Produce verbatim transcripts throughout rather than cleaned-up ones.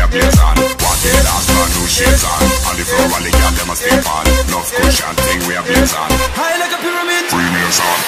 a blaze on. Walking the dance brand new shades on. On the floor all the girl them a step on. Enough cushion thing we a blaze on. High like a pyramid. Three meals on.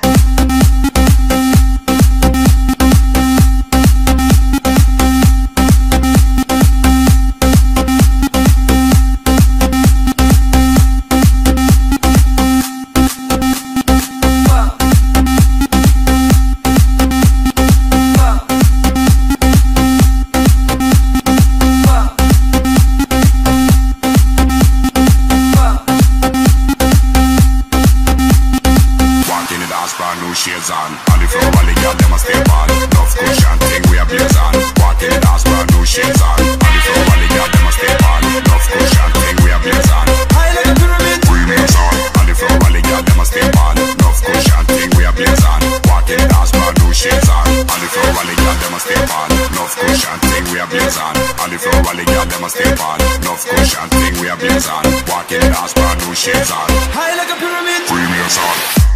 Brand new shades on. On the floor all the girl them a step on. Enough cushion thing we a blaze on. Walking the dance brand new shades on. On the floor all the girl them a step on. Enough cushion thing we a blaze on. High like a pyramid. Three meals on. On the floor all the girl them a step on. Enough cushion thing we a blaze on. Walking the dance brand new shades on. On the floor all the girl them a step on. Enough cushion thing we a blaze on. On the floor all the girl them a step on. Enough cushion thing we a blaze on. Walking the dance brand new shades on. High like a pyramid. Three meals on.